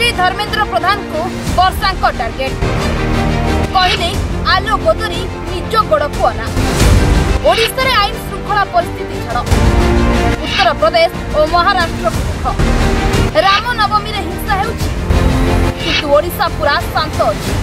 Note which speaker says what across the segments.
Speaker 1: मंत्री धर्मेंद्र प्रधान को वर्षा टार्गेट कहले आलो गोदरी निज गोड़ को अना। ओडिशा रे आईन श्रृंखला परिस्थिति छाड़ उत्तर प्रदेश और महाराष्ट्र दुख रामनवमी रे हिंसा हेउछि किंतु ओडिशा पूरा शांत अछि।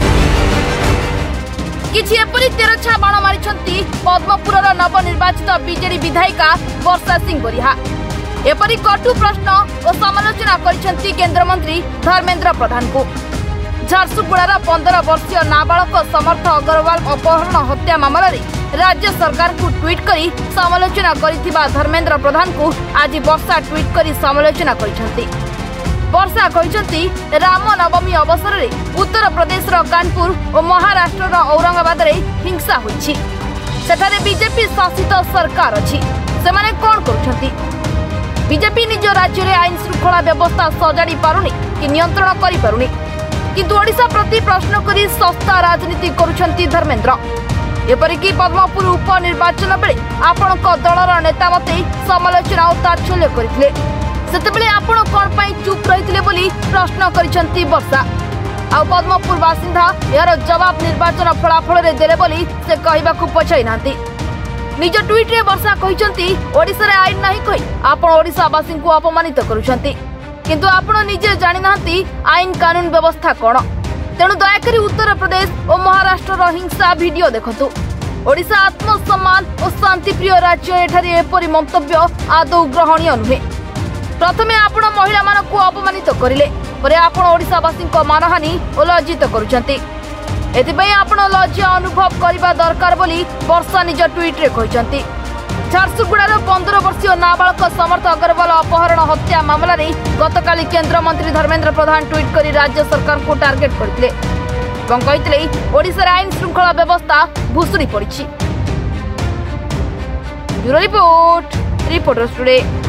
Speaker 1: किछि एपरि तेरछा बाण मारिछंती पद्मपुरर नवनिर्वाचित बीजेडी विधायिका वर्षा सिंह बरिहा। एपरि कटु प्रश्न और समालोचना करिछंती केंद्र मंत्री धर्मेंद्र प्रधान को। झारसुगुड़ार 15 वर्षीय नाबालक समर्थ अग्रवाल अपहरण हत्या मामला रे राज्य सरकार को ट्वीट करी समालोचना करिथिबा धर्मेंद्र प्रधान को आज वर्षा ट्वीट करी समालोचना करिछंती। वर्षा कहिछंती रामनवमी अवसर रे उत्तर प्रदेश रो कानपुर और महाराष्ट्र रो औरंगाबाद रे हिंसा होइछि। सेठारे बीजेपी शासित सरकार अछि। सेमाने कोन करूछंती? बीजेपी निज राज्य रे आईन श्रृंखला व्यवस्था सजाड़ी पारुनी कि नियंत्रण करि पारुनी, किंतु ओडिशा प्रति प्रश्न करी सस्ता राजनीति करूछंती धर्मेंद्र। एपरिकी पद्मपुर उपनिर्वाचन बेले आपणक दलर नेता मते समालोचना और ताच्छल्य करथिले। सेतेबेले आपण कोन पई चुप रहिथिले बोली प्रश्न करिसंती वर्षा। आ पद्मपुर बासिंदा यार जवाब निर्वाचन फलाफल रे देले बोली से कहिबाकू पछाई नांती। निज ट्वीट रे वर्षा कहिसंती ओडिसा रे आईन नाही कहि आपण ओडिसावासी को अपमानित करूछंती, किंतु आपण निजे जानि नांती आईन कानून व्यवस्था कोन। तेणु दयाकरी उत्तर प्रदेश और महाराष्ट्र रो हिंसा वीडियो देखंतु। ओडिशा आत्मसम्मान और शांतिप्रिय राज्य एठारे एपरि मंतव्य आदौ ग्रहणीय नुहे। प्रथमे आपण महिला मानकू अपमानित करिले, परे आपण ओडिसावासी को मानहानि और लज्जित करूछंती। एथिपई आपण लज्जा अनुभव करबा दरकार बोली वर्षा निज ट्वीट रे कहिसंती। झारसुगुड़ार 15 वर्षीय नाबालक समर्थ अग्रवाल अपहरण हत्या मामला रे गतकाली केंद्र मंत्री धर्मेंद्र प्रधान ट्वीट करी राज्य सरकार को टार्गेट करथिले ଏବଂ कहिथिले ओडिशा रे आईन श्रृंखला व्यवस्था भुसुड़ी पड़िछि। Bureau report, reporters today.